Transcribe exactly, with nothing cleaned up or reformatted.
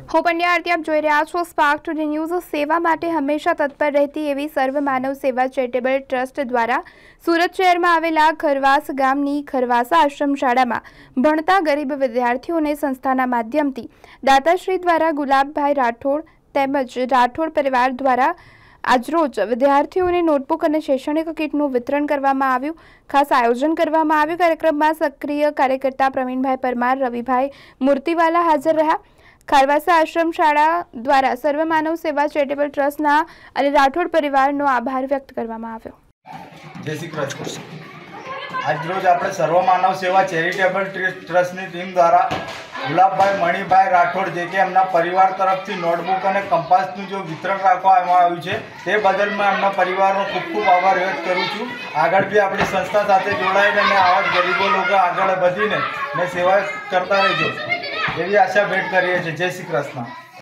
હું પંડ્યા આરતી, આપ જોઈ રહ્યા છો સ્પાર્ક ટુડે ન્યૂઝ। સેવા માટે હંમેશા તત્પર રહેતી એવી સર્વ માનવ સેવા ચેરિટેબલ ટ્રસ્ટ દ્વારા સુરત શહેરમાં આવેલા ખરવાસ ગામની ખરવાસા આશ્રમ શાળામાં ભણતા ગરીબ વિદ્યાર્થીઓને સંસ્થાના માધ્યમથી દાતાશ્રી દ્વારા ગુલાબભાઈ રાઠોડ તેમજ રાઠોડ પરિવાર દ્વારા આજરોજ વિદ્યાર્થીઓને નોટબુક અને શૈક્ષણિક કીટનું વિતરણ કરવામાં આવ્યું। ખાસ આયોજન કરવામાં આવ્યું। કાર્યક્રમમાં સક્રિય કાર્યકર્તા પ્રવીણભાઈ પરમાર, રવિભાઈ મૂર્તિવાલા હાજર રહ્યા। ખરવાસા આશ્રમ શાળા દ્વારા સર્વ માનવ સેવા ચેરિટેબલ ટ્રસ્ટના અને રાઠોડ પરિવારનો આભાર વ્યક્ત કરવામાં આવ્યો। જય શ્રી કૃષ્ણ। આજરોજ આપણે સર્વ માનવ સેવા ચેરિટેબલ ટ્રસ્ટની ટીમ દ્વારા ગુલાબભાઈ મણિભાઈ રાઠોડ જે કે એમના પરિવાર તરફથી નોટબુક અને કંપાસનું જો વિતરણ રાખવામાં આવ્યું છે તે બદલ મેં એમના પરિવારનો ખૂબ ખૂબ આભાર વ્યક્ત કરું છું। આગળ બી આપણી સંસ્થા સાથે જોડાઈને અને આવા ગરીબો લોકો આગળ વધીને ને સેવા કરતા રહેજો એવી આશા ભેટ કરીએ છીએ। જય શ્રી કૃષ્ણ।